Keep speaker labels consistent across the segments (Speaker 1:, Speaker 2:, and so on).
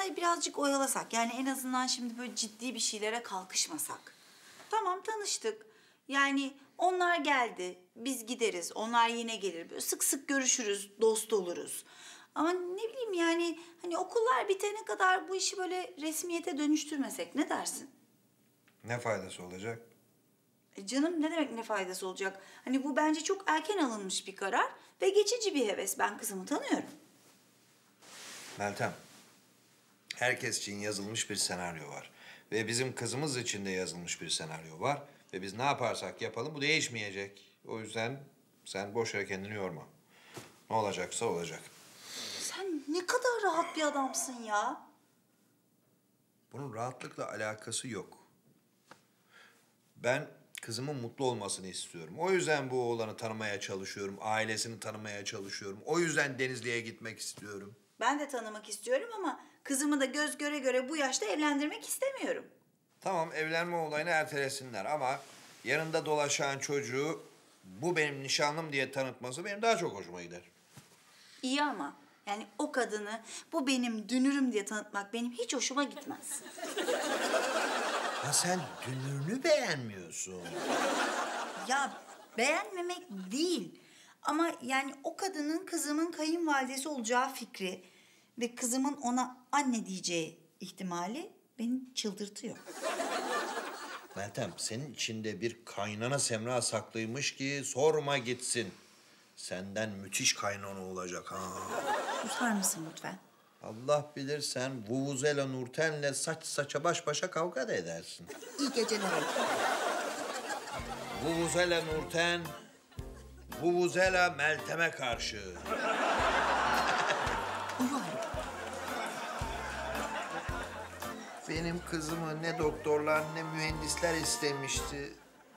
Speaker 1: aslında birazcık oyalasak. Yani en azından şimdi böyle ciddi bir şeylere kalkışmasak. Tamam, tanıştık. Yani onlar geldi, biz gideriz, onlar yine gelir. Böyle sık sık görüşürüz, dost oluruz. Ama ne bileyim yani hani okullar bitene kadar bu işi böyle resmiyete dönüştürmesek ne dersin?
Speaker 2: Ne faydası olacak?
Speaker 1: Canım ne demek ne faydası olacak? Hani bu bence çok erken alınmış bir karar ve geçici bir heves. Ben kızımı tanıyorum.
Speaker 2: Meltem, herkes için yazılmış bir senaryo var. Ve bizim kızımız için de yazılmış bir senaryo var. Ve biz ne yaparsak yapalım bu değişmeyecek. O yüzden sen boş yere kendini yorma. Ne olacaksa olacak.
Speaker 1: Sen ne kadar rahat bir adamsın ya.
Speaker 2: Bunun rahatlıkla alakası yok. Ben kızımın mutlu olmasını istiyorum. O yüzden bu oğlanı tanımaya çalışıyorum. Ailesini tanımaya çalışıyorum. O yüzden Denizli'ye gitmek istiyorum.
Speaker 1: Ben de tanımak istiyorum ama kızımı da göz göre göre bu yaşta evlendirmek istemiyorum.
Speaker 2: Tamam, evlenme olayını ertelesinler ama yanında dolaşan çocuğu bu benim nişanlım diye tanıtması benim daha çok hoşuma gider.
Speaker 1: İyi ama yani o kadını bu benim dünürüm diye tanıtmak benim hiç hoşuma gitmez.
Speaker 2: Ha sen dünürünü beğenmiyorsun.
Speaker 1: Ya beğenmemek değil ama yani o kadının kızımın kayınvalidesi olacağı fikri ve kızımın ona anne diyeceği ihtimali beni çıldırtıyor.
Speaker 2: Meltem, senin içinde bir kaynana Semra saklıymış ki sorma gitsin. Senden müthiş kaynana olacak ha.
Speaker 1: Susar mısın lütfen?
Speaker 2: Allah bilir sen Vuvuzela Nurten'le saç saça baş başa kavga da edersin.
Speaker 1: İyi geceler olsun.
Speaker 2: Vuvuzela Nurten, Vuvuzela Meltem'e karşı.
Speaker 1: Uyu Haluk.
Speaker 2: Benim kızımı ne doktorlar ne mühendisler istemişti.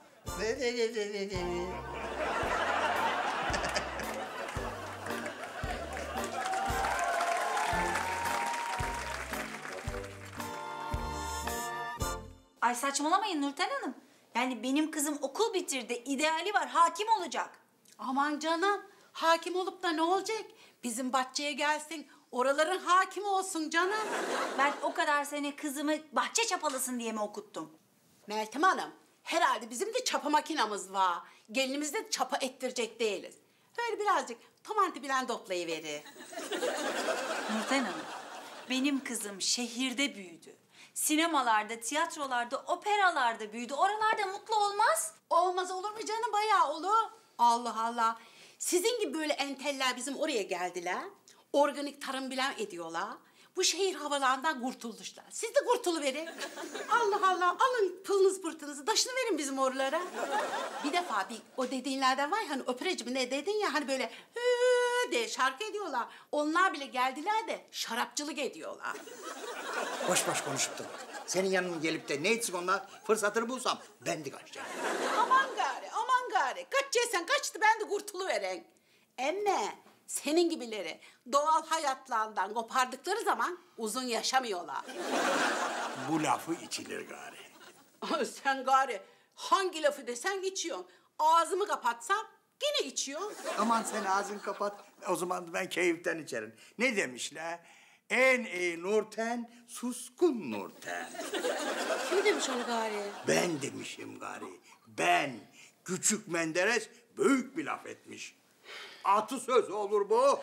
Speaker 1: Ay saçmalamayın Nurten Hanım. Yani benim kızım okul bitirdi, ideali var, hakim olacak.
Speaker 3: Aman canım, hakim olup da ne olacak? Bizim bahçeye gelsin, oraların hakimi olsun canım.
Speaker 1: Ben o kadar sene kızımı bahçe çapalısın diye mi okuttum?
Speaker 3: Meltem Hanım, herhalde bizim de çapa makinamız var. Gelinimizi de çapa ettirecek değiliz. Böyle birazcık tomanti bilen toplayıverir.
Speaker 1: Nurten Hanım, benim kızım şehirde büyüdü. Sinemalarda, tiyatrolarda, operalarda büyüdü. Oralarda mutlu olmaz.
Speaker 3: Olmaz olur mu canım? Bayağı olur. Allah Allah. Sizin gibi böyle enteller bizim oraya geldiler. Organik tarım bilen ediyorlar. Bu şehir havalarından kurtulmuşlar. Siz de kurtuluverin. Allah Allah. Alın pılınız pırtınızı. Taşını verin bizim oralara. Bir defa o dediğinlerden var ya hani operacı mı ne dedin ya hani böyle hı diye şarkı ediyorlar. Onlar bile geldiler de şarapçılık ediyorlar.
Speaker 4: Boş boş konuşup durma. Senin yanına gelip de ne etsin onlar fırsatını bulsam ben de kaçacağım.
Speaker 3: Aman gari, aman gari. Kaçacaksan kaçtı ben de kurtuluveren. Emme senin gibileri doğal hayatlarından kopardıkları zaman uzun yaşamıyorlar.
Speaker 4: Bu lafı içilir gari.
Speaker 3: Sen gari hangi lafı desen içiyorsun. Ağzımı kapatsam gene içiyorsun.
Speaker 4: Aman sen ağzını kapat. O zaman ben keyiften içerim. Ne demişler? En iyi Nurten, suskun Nurten.
Speaker 3: Kim demiş onu gari?
Speaker 4: Ben demişim gari. Ben. Küçük Menderes büyük bir laf etmiş. Atı söz olur bu.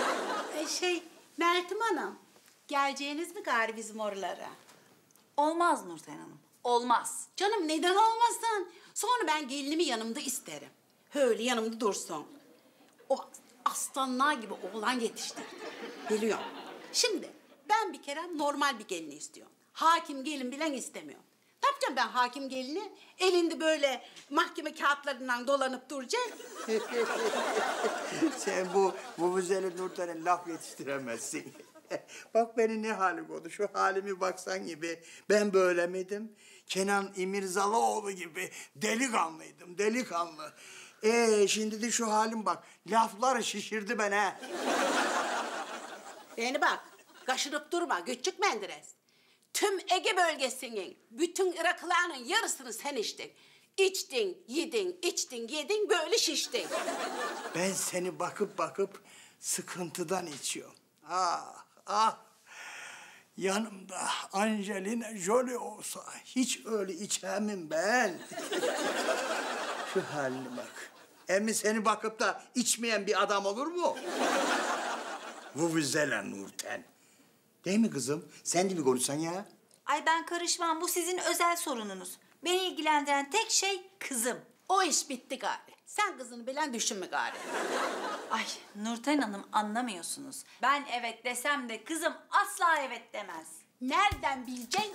Speaker 3: Meltem Hanım, geleceğiniz mi gari bizim oralara?
Speaker 1: Olmaz Nurten Hanım, olmaz.
Speaker 3: Canım neden olmasın? Sonra ben gelinimi yanımda isterim. Öyle yanımda dursun. O aslanlar gibi oğlan yetiştirdim. Biliyorum. Şimdi ben bir kere normal bir gelini istiyorum. Hakim gelin bilen istemiyorum. Ne yapacağım ben hakim gelini? Elinde böyle mahkeme kağıtlarından dolanıp duracak.
Speaker 4: Sen bu güzel Nurten'e laf yetiştiremezsin. Bak beni ne hali oldu. Şu halimi baksan gibi. Ben böyle miydim? Kenan İmirzalıoğlu gibi delikanlıydım, delikanlı. Şimdi de şu halim bak. Laflar şişirdi beni ha.
Speaker 3: Beni bak, kaşınıp durma küçük Menderes. Tüm Ege bölgesinin, bütün Iraklıların yarısını sen içtin. İçtin, yedin, içtin, yedin, böyle şiştin.
Speaker 4: Ben seni bakıp bakıp sıkıntıdan içiyorum. Ah, ah. yanımda Angelina Jolie olsa hiç öyle içemem ben. Şu haline bak. Emmi seni bakıp da içmeyen bir adam olur mu? Vuvuzela Nurten. Değil mi kızım? Sen de bir konuşsan ya.
Speaker 1: Ay ben karışmam. Bu sizin özel sorununuz. Beni ilgilendiren tek şey kızım.
Speaker 3: O iş bitti gari. Sen kızını bilen düşünme gari.
Speaker 1: Ay Nurten Hanım anlamıyorsunuz. Ben evet desem de kızım asla evet demez.
Speaker 3: Nereden bileceksin?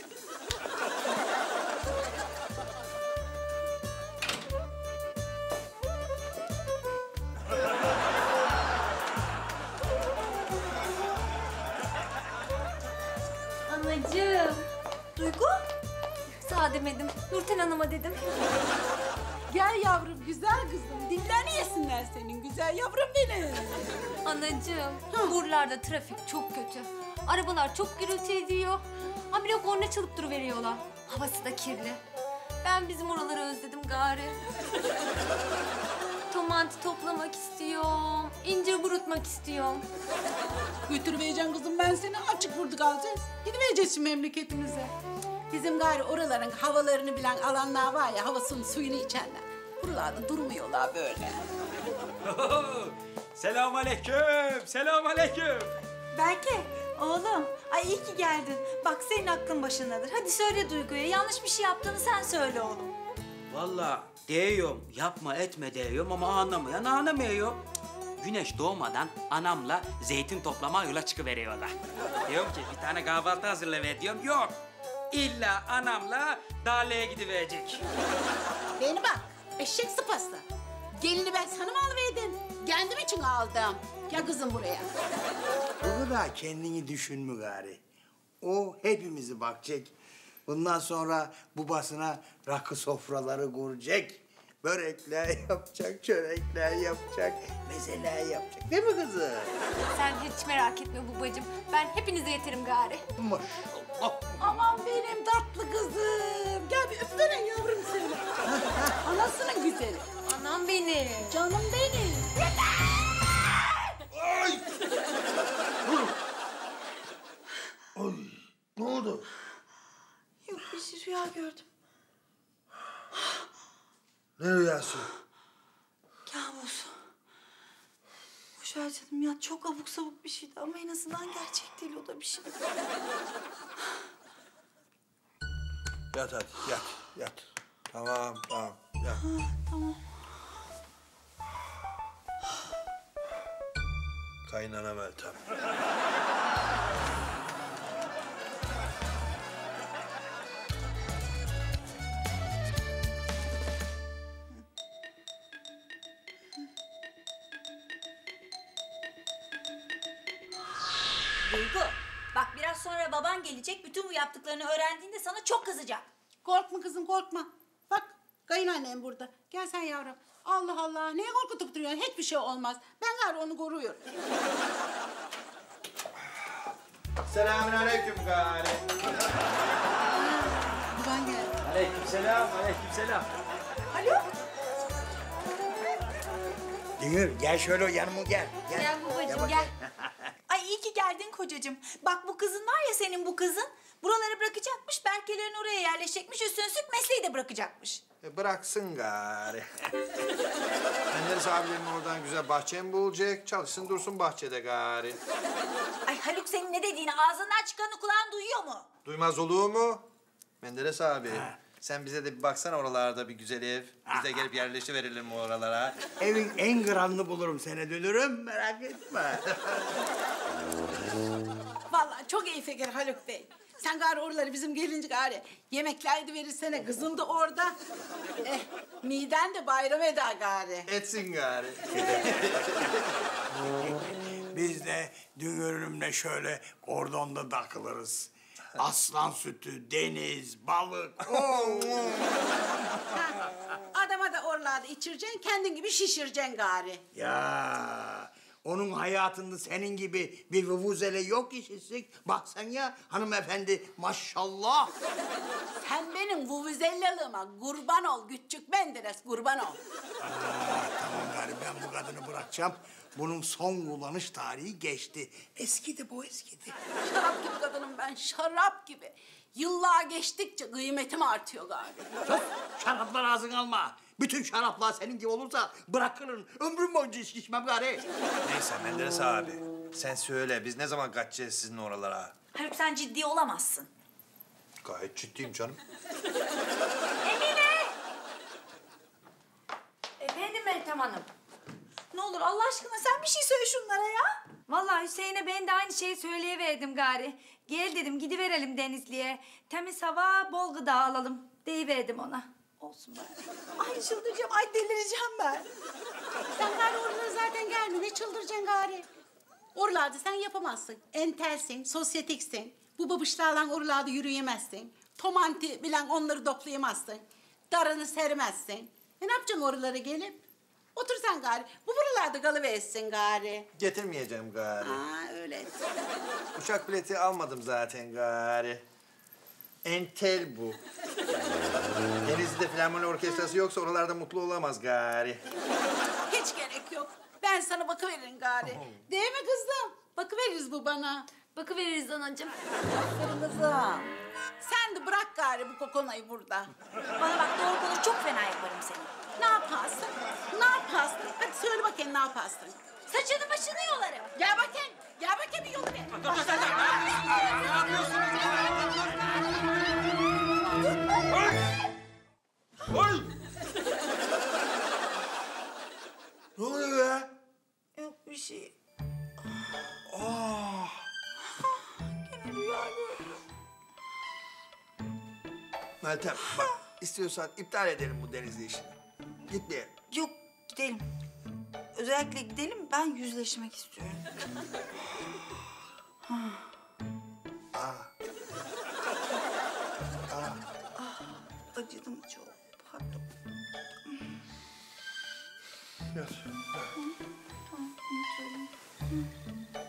Speaker 5: Anacığım.
Speaker 1: Duygu?
Speaker 5: Sağ demedim. Nurten Hanım'a dedim.
Speaker 3: Gel yavrum, güzel kızım. Dillerini yesinler senin güzel yavrum benim.
Speaker 5: Anacığım. Buralarda trafik çok kötü. Arabalar çok gürültü ediyor. Ha bir de korna çalıp duruveriyorlar. Havası da kirli. Ben bizim oraları özledim gari. Tomati toplamak istiyorum. İncir kurutmak istiyorum.
Speaker 3: Götürüvereceğim kızım ben seni. Açık burada kalacağız. Gidivereceğiz şimdi memleketimize. Bizim gari oraların havalarını bilen alanlar var ya, havasını suyunu içenler. Buralarda durmuyorlar böyle.
Speaker 6: Selamünaleyküm, selamünaleyküm.
Speaker 1: Berke, oğlum. Ay iyi ki geldin. Bak senin aklın başındadır. Hadi söyle Duygu'ya. Yanlış bir şey yaptığını sen söyle oğlum.
Speaker 6: Vallahi diyorum, yapma etme diyorum ama anlamayan anlamıyor. Güneş doğmadan anamla zeytin toplama yola çıkıveriyorlar. Diyorum ki bir tane kahvaltı hazırla diyorum. Yok. İlla anamla Dale'ye gidiverecek.
Speaker 3: Beni bak, eşek sıpası. Gelini ben sana mı alıverdim? Kendim için aldım. Gel kızım buraya.
Speaker 4: Bu kadar kendini düşünme gari. O hepimizi bakacak. Bundan sonra babasına rakı sofraları kuracak. Börekler yapacak, çörekler yapacak, mezeler yapacak. Değil mi kızım?
Speaker 5: Sen hiç merak etme babacığım. Ben hepinize yeterim gari.
Speaker 4: Maşallah.
Speaker 3: Aman benim tatlı kızım. Gel bir öpüverin yavrum seni. Anasının güzeli.
Speaker 5: Anam benim.
Speaker 3: Canım benim.
Speaker 4: Ay! Ay! Ne oldu?
Speaker 1: Yok bir şey rüya gördüm.
Speaker 4: Ne rüyası?
Speaker 1: Kabus. Boş ver canım ya. Çok abuk sabuk bir şeydi ama en azından gerçek değil. O da bir şey.
Speaker 2: Yat hadi yat yat. Tamam yat.
Speaker 1: Tamam.
Speaker 2: Kaynana Meltem.
Speaker 1: Duygu, bak biraz sonra baban gelecek. Bütün bu yaptıklarını öğrendiğinde sana çok kızacak.
Speaker 3: Korkma kızım korkma. Bak kayınannem burada. Gel sen yavrum. Allah Allah. Neye korkutup duruyorsun? Hiçbir şey olmaz. Ben gari onu koruyorum.
Speaker 2: Selamünaleyküm gari.
Speaker 3: Baban gel.
Speaker 6: Aleykümselam, aleykümselam.
Speaker 4: Dünür gel şöyle yanıma gel.
Speaker 5: Gel babacığım
Speaker 4: bak.
Speaker 5: gel.
Speaker 1: Ay iyi ki geldin kocacığım. Bak bu kızın var ya senin bu kızın. Buraları bırakacakmış, Berkelerin oraya yerleşecekmiş. Üstüne üstlük mesleği de bırakacakmış.
Speaker 2: Bıraksın gari. Menderes abilerin oradan güzel bahçe mi bulacak? Çalışsın dursun bahçede gari.
Speaker 1: Ay Haluk senin ne dediğini ağzından çıkanı kulağın duyuyor mu?
Speaker 2: Duymaz olur mu? Menderes abi. Sen bize de bir baksana oralarda bir güzel ev. Biz de gelip yerleşiverelim mi oralara?
Speaker 4: Evin en kralını bulurum seni Dünür'üm. Merak etme.
Speaker 3: Vallahi çok iyi fikir Haluk Bey. Sen gari oraları bizim gelince gari yemekler de verirsene. Kızın da orada. Miden de bayram eder gari.
Speaker 2: Etsin gari.
Speaker 4: Biz de Dünür'ümle şöyle kordonda takılırız. Aslan sütü, deniz, balık.
Speaker 3: Adama da oralarda içireceksin, kendin gibi şişireceksin gari.
Speaker 4: Ya onun hayatında senin gibi bir vuvuzele yok işitsik. Bak sen ya hanımefendi maşallah.
Speaker 3: Sen benim vuvuzellalığıma kurban ol küçük Menderes, kurban ol.
Speaker 4: Tamam gari ben bu kadını bırakacağım. Bunun son kullanış tarihi geçti. Eskidi bu, eskidi.
Speaker 3: Şarap gibi kadınım ben, şarap gibi. Yıllar geçtikçe kıymetim artıyor galiba.
Speaker 4: Sus, şaraplar ağzını alma. Bütün şaraplar senin gibi olursa bırakırım. Ömrüm boyunca içki içmem gari.
Speaker 2: Neyse Menderes abi. Sen söyle biz ne zaman kaçacağız sizin oralara?
Speaker 1: Haluk sen ciddi olamazsın.
Speaker 2: Gayet ciddiyim canım.
Speaker 5: Efendim Meltem Hanım.
Speaker 1: Ne olur Allah aşkına sen bir şey söyle şunlara ya.
Speaker 5: Vallahi Hüseyin'e ben de aynı şeyi söyleyiverdim gari. Gel dedim gidiverelim Denizli'ye. Temiz hava, bol gıda alalım deyiverdim ona. Olsun bari.
Speaker 1: Ay çıldıracağım, ay delireceğim ben.
Speaker 3: Sen gari oralara zaten gelme, ne çıldıracaksın gari? Oralarda sen yapamazsın. Entelsin, sosyetiksin. Bu babışlarla oralarda yürüyemezsin. Tomanti bilen onları toplayamazsın. Darını sermezsin. Ne yapacaksın oralara gelip? Otur sen gari. Bu buralarda kalıversin gari.
Speaker 2: Getirmeyeceğim gari.
Speaker 3: Ha öyle.
Speaker 2: Uçak bileti almadım zaten gari. Entel bu. Denizli'de filarmoni orkestrası yoksa oralarda mutlu olamaz gari.
Speaker 3: Hiç gerek yok. Ben sana bakıveririm gari. Değil mi kızım? Bakıveririz bu bana.
Speaker 5: Bakıveririz anacığım.
Speaker 3: Aferin kızım. Sen de bırak gari bu kokonayı burada.
Speaker 1: Bana bak doğru konuş çok fena yaparım seni.
Speaker 3: Ne yaparsın? Ne yaparsın? Hadi söyle bakayım ne yaparsın?
Speaker 1: Saçını başını yolarım.
Speaker 3: Gel bakayım. Gel bakayım bir yolu ver.
Speaker 2: Oy! Ne oluyor ya?
Speaker 1: Yok bir şey.
Speaker 2: Ah!
Speaker 1: Gene rüya gördüm.
Speaker 2: Meltem bak istiyorsan iptal edelim bu Denizli işini. Gitmeyelim.
Speaker 1: Yok gidelim. Özellikle gidelim ben yüzleşmek istiyorum. Acıdım çok. Pardon.
Speaker 2: Yat.
Speaker 1: Tamam unutuyorum.